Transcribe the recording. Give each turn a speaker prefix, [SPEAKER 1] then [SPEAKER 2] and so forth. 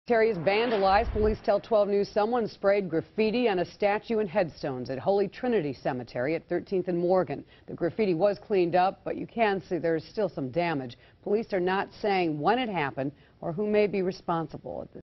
[SPEAKER 1] Cemetery is vandalized. Police tell 12 News someone sprayed graffiti on a statue and headstones at Holy Trinity Cemetery at 13th and Morgan. The graffiti was cleaned up, but you can see there's still some damage. Police are not saying when it happened or who may be responsible at this